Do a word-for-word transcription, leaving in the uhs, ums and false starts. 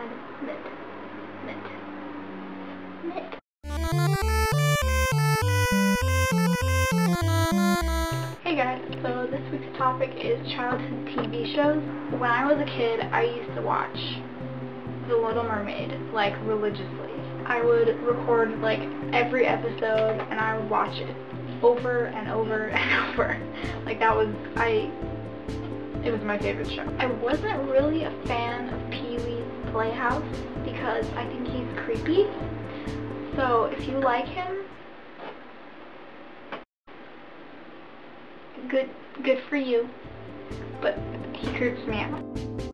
and Mitt. Mitt. Mitt. Hey guys, so this week's topic is childhood T V shows. When I was a kid, I used to watch The Little Mermaid, like, religiously. I would record, like, every episode, and I would watch it over and over and over. Like, that was, I, it was my favorite show. I wasn't really a fan of Pee-wee's Playhouse because I think he's creepy. So, if you like him, good, good for you, but he creeps me out.